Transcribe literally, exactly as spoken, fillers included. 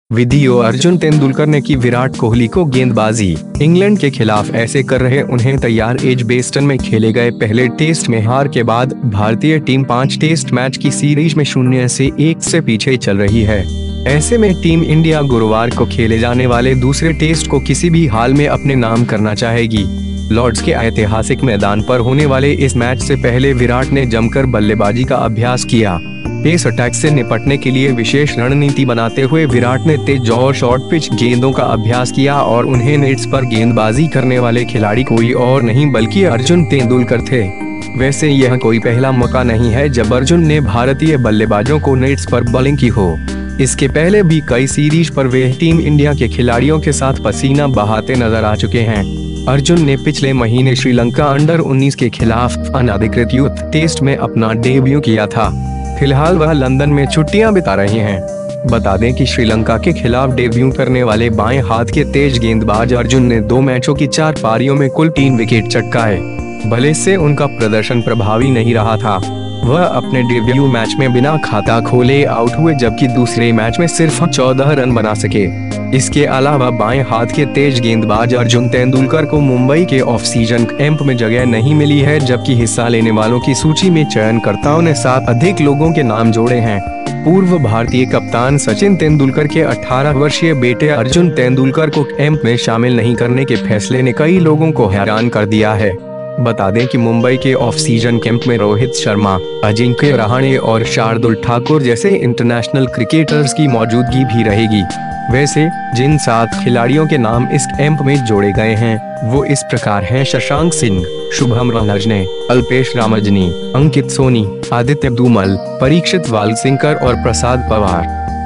Video Arjun Tendulkar ने की विराट कोहली को गेंदबाजी। इंग्लैंड के खिलाफ ऐसे कर रहे उन्हें तैयार एजबेस्टन में खेले गए पहले टेस्ट में हार के बाद भारतीय टीम पांच टेस्ट मैच की सीरीज में शून्य से एक से पीछे चल रही है। ऐसे में टीम इंडिया गुरुवार को खेले जाने वाले दूसरे टेस्ट को किसी भी हाल में अपने नाम करना चाहेगी। लॉर्ड्स के ऐतिहासिक मैदान पर होने वाले इस मैच से पहले विराट ने जमकर बल्लेबाजी का अभ्यास किया। पेस अटैक से निपटने के लिए विशेष रणनीति बनाते हुए विराट ने तेज और शॉर्ट पिच गेंदों का अभ्यास किया और उन्हें नेट्स पर गेंदबाजी करने वाले खिलाड़ी कोई और नहीं बल्कि अर्जुन तेंदुलकर थे। वैसे यह कोई पहला मौका नहीं है जब अर्जुन ने भारतीय बल्लेबाजों को नेट्स पर बॉलिंग की हो। इसके पहले भी कई सीरीज पर वे टीम इंडिया के खिलाड़ियों के साथ पसीना बहाते नजर आ चुके हैं। अर्जुन ने पिछले महीने श्रीलंका अंडर उन्नीस के खिलाफ अनधिकृत यूथ टेस्ट में अपना डेब्यू किया था। फिलहाल वह लंदन में छुट्टियां बिता रहे हैं। बता दें कि श्रीलंका के खिलाफ डेब्यू करने वाले बाएं हाथ के तेज गेंदबाज अर्जुन ने दो मैचों की चार पारियों में कुल तीन विकेट चटकाए। भले से उनका प्रदर्शन प्रभावी नहीं रहा था, वह अपने डेब्यू मैच में बिना खाता खोले आउट हुए जबकि दूसरे मैच में सिर्फ चौदह रन बना सके। इसके अलावा बाएं हाथ के तेज गेंदबाज अर्जुन तेंदुलकर को मुंबई के ऑफ सीजन कैंप में जगह नहीं मिली है, जबकि हिस्सा लेने वालों की सूची में चयनकर्ताओं ने सात अधिक लोगों के नाम जोड़े हैं। पूर्व भारतीय कप्तान सचिन तेंदुलकर के अठारह वर्षीय बेटे अर्जुन तेंदुलकर को कैंप में शामिल नहीं करने के फैसले ने कई लोगों को हैरान कर दिया है। बता दें कि मुंबई के ऑफ सीजन कैंप में रोहित शर्मा, अजिंक्य रहाणे और शार्दुल ठाकुर जैसे इंटरनेशनल क्रिकेटर्स की मौजूदगी भी रहेगी। वैसे जिन सात खिलाड़ियों के नाम इस कैंप में जोड़े गए हैं वो इस प्रकार हैं: शशांक सिंह, शुभम रनजने, अल्पेश रामजनी, अंकित सोनी, आदित्य धूमल, परीक्षित वालसिंकर और प्रसाद पवार।